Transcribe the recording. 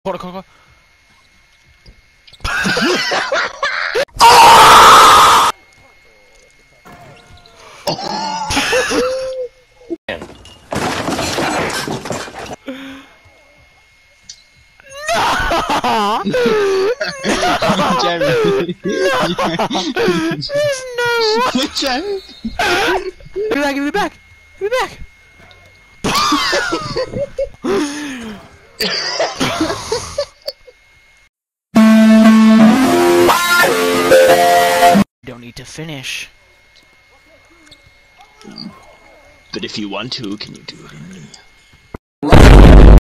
Hold on. Jerry. There's no way. Jerry. Give me back. Don't need to finish. But if you want to, can you do it in me?